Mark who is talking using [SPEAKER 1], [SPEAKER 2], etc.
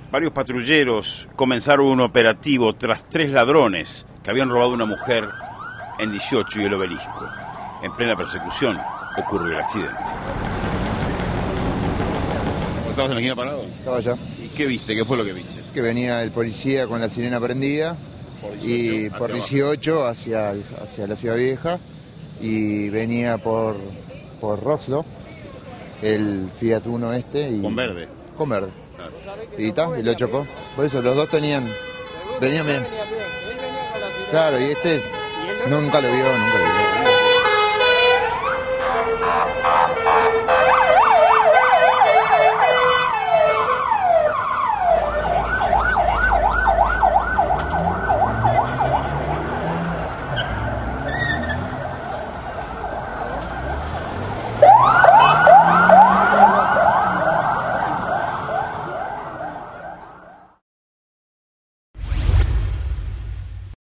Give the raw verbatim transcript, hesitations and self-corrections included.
[SPEAKER 1] Varios patrulleros comenzaron un operativo tras tres ladrones que habían robado a una mujer en dieciocho y el Obelisco. En plena persecución ocurrió el accidente. ¿Estabas en la esquina parado?
[SPEAKER 2] Estaba allá.
[SPEAKER 1] ¿Y qué viste? ¿Qué fue lo que viste?
[SPEAKER 2] Que venía el policía con la sirena prendida
[SPEAKER 1] Por
[SPEAKER 2] y por dieciocho hacia, hacia la Ciudad Vieja y venía por, por Roslo, el Fiat Uno este. Y,
[SPEAKER 1] con verde.
[SPEAKER 2] Con verde.
[SPEAKER 1] Claro.
[SPEAKER 2] Y, ta, y lo chocó. Por eso los dos tenían... Venían bien. Claro, y este nunca lo vio, nunca lo vio.